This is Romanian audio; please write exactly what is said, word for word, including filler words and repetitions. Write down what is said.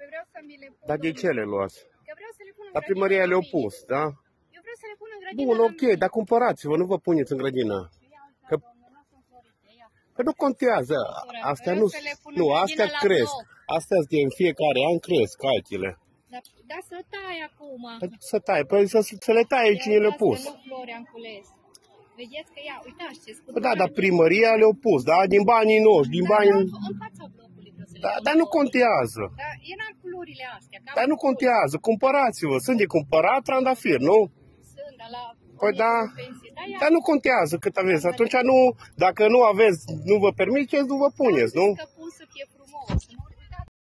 vreau să mi le pun. Dar de ce le luați? Că vreau să le pun în La primăria le-au pus, da? Eu vreau să le pun în grădină. Bun, ok, dar cumpărați-vă, nu vă puneți în grădină. Că, că nu contează. Astea nu, nu, astea cresc. Astea din fiecare an cresc, altele. Da, da, să tai acum. Să tai, păi să, să le taie cine le-a pus. Nu flori am cules. Vedeți că ia, uitați ce Păi da, dar primăria le-a pus, da? Din banii noștri, din banii... În fața blocului vreau să le Da, dar nu contează. Dar eram culorile astea. Dar nu contează, cumpărați-vă. Sunt de cumpărat trandafiri, nu? Sunt, dar la... Păi da, dar nu contează cât aveți. Atunci nu, dacă nu aveți, nu vă permiteți, nu vă puneți, nu? Că pun să fie frumos.